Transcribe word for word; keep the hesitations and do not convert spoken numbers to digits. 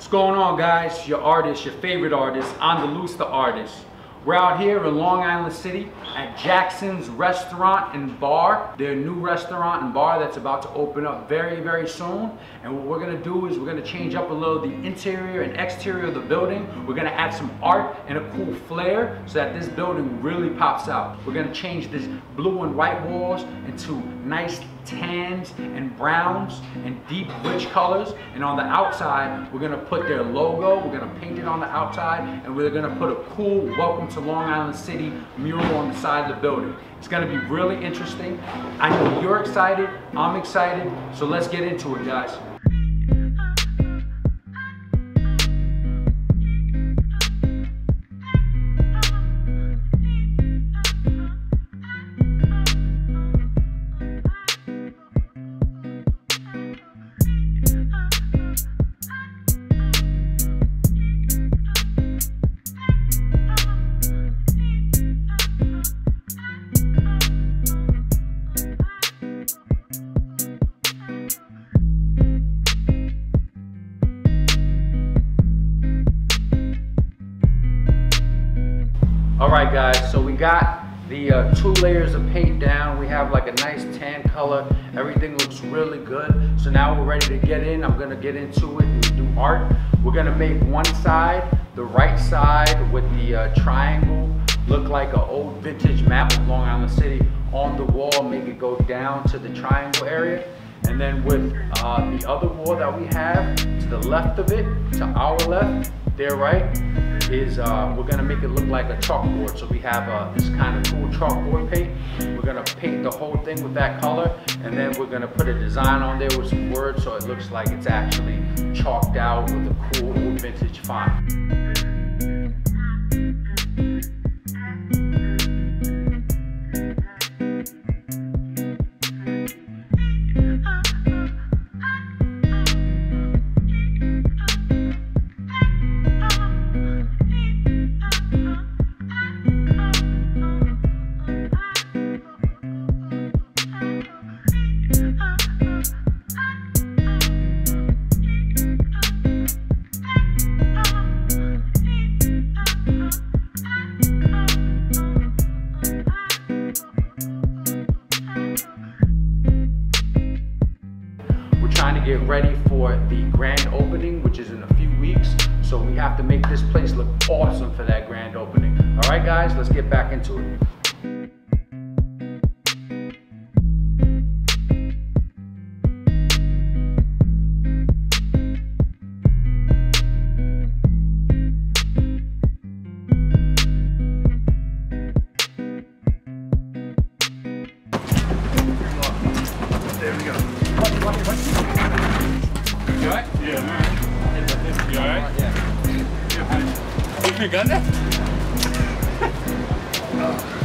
What's going on, guys? Your artist, your favorite artist, Andaluz the artist. We're out here in Long Island City at Jackson's Restaurant and Bar, their new restaurant and bar that's about to open up very, very soon. And what we're gonna do is we're gonna change up a little the interior and exterior of the building. We're gonna add some art and a cool flair so that this building really pops out. We're gonna change this blue and white walls into nice tans and browns and deep rich colors, and on the outside we're gonna put their logo. We're gonna paint it on the outside, and we're gonna put a cool welcome to Long Island City mural on the side of the building. It's gonna be really interesting. I know you're excited, I'm excited, so let's get into it, guys. All right, guys, so we got the uh, two layers of paint down. We have like a nice tan color. Everything looks really good. So now we're ready to get in. I'm gonna get into it and do art. We're gonna make one side, the right side with the uh, triangle, look like an old vintage map of Long Island City on the wall, make it go down to the triangle area. And then with uh, the other wall that we have, to the left of it, to our left, there, right, is uh, we're gonna make it look like a chalkboard. So we have uh, this kind of cool chalkboard paint. We're gonna paint the whole thing with that color, and then we're gonna put a design on there with some words so it looks like it's actually chalked out with a cool old vintage font. Trying to get ready for the grand opening, which is in a few weeks. So we have to make this place look awesome for that grand opening. All right, guys, let's get back into it. There we go. You alright? Yeah, man. You alright? Yeah. You got that?